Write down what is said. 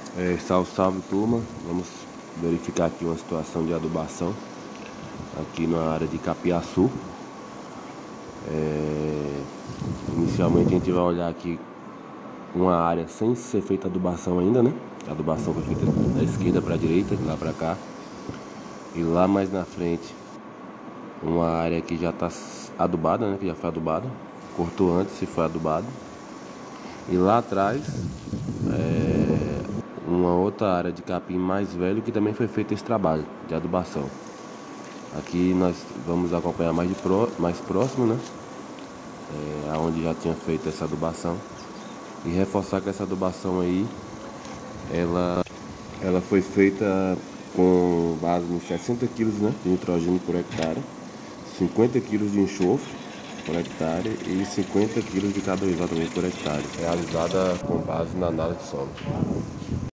Salve, salve turma, vamos verificar aqui uma situação de adubação aqui na área de Capiaçu. Inicialmente a gente vai olhar aqui uma área sem ser feita adubação ainda, né? A adubação foi feita da esquerda para a direita, de lá para cá. E lá mais na frente uma área que já está adubada, né? Que já foi adubada, cortou antes se foi adubado. E lá atrás uma outra área de capim mais velho que também foi feito esse trabalho de adubação. Aqui nós vamos acompanhar mais próximo, né? Aonde já tinha feito essa adubação. E reforçar que essa adubação aí, ela foi feita com base em 60 kg, né, de nitrogênio por hectare, 50 kg de enxofre por hectare e 50 kg de K2O também por hectare, realizada com base na análise de solo.